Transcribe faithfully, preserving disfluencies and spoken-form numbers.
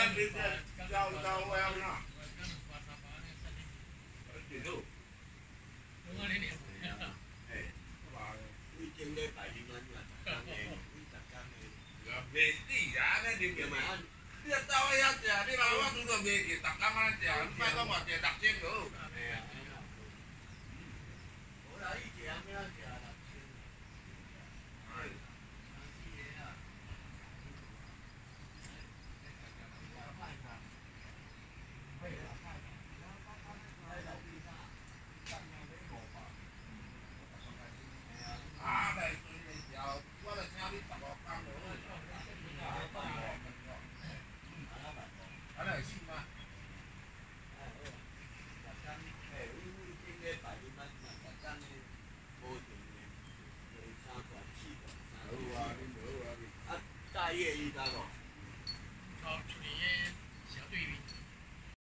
你这交交我要哪？几路？哎，话你今日白天晚晚，你特工的，袂死啊！那你叫嘛？你到遐食，你老我拄着袂去，逐工安尼食，你莫讲话食六千个。